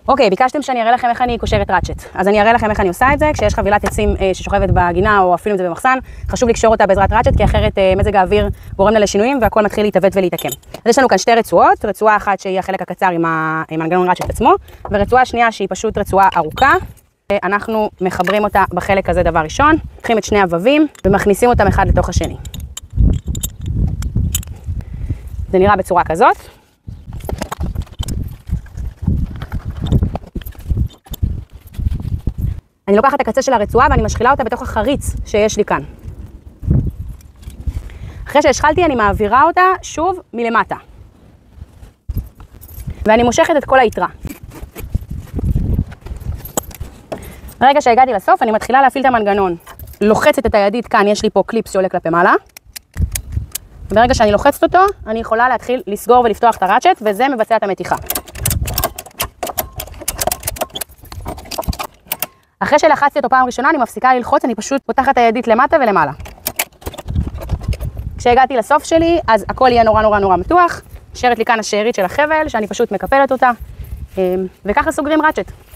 אוקיי, ביקשתם שאני אראה לכם איך אני קושרת ראצ'ט. אז אני אראה לכם איך אני עושה את זה. כשיש חבילת עצים ששוכבת בגינה או אפילו אם זה במחסן, חשוב לקשור אותה בעזרת ראצ'ט, כי אחרת מזג האוויר גורם לה לשינויים והכל מתחיל להתעוות ולהתעקם. אז יש לנו כאן שתי רצועות, רצועה אחת שהיא החלק הקצר עם מנגנון ראצ'ט עצמו, ורצועה שנייה שהיא פשוט רצועה ארוכה. אנחנו מחברים אותה בחלק הזה דבר ראשון, לוקחים את שני הבבים ומכניסים אותם אחד לתוך השני. זה נראה בצורה כזאת. אני לוקחת את הקצה של הרצועה ואני משחילה אותה בתוך החריץ שיש לי כאן. אחרי שהשחלתי אני מעבירה אותה שוב מלמטה. ואני מושכת את כל היתרה. ברגע שהגעתי לסוף אני מתחילה להפעיל את המנגנון. לוחצת את הידית כאן, יש לי פה קליפס שעולה כלפי מעלה. ברגע שאני לוחצת אותו, אני יכולה להתחיל לסגור ולפתוח את הראצ'ט, וזה מבצע את המתיחה. אחרי שלחצתי אותו פעם ראשונה, אני מפסיקה ללחוץ, אני פשוט פותחת את הידית למטה ולמעלה. כשהגעתי לסוף שלי, אז הכל יהיה נורא נורא נורא מתוח. נשארת לי כאן השארית של החבל, שאני פשוט מקפלת אותה, וככה סוגרים ראצ'ט.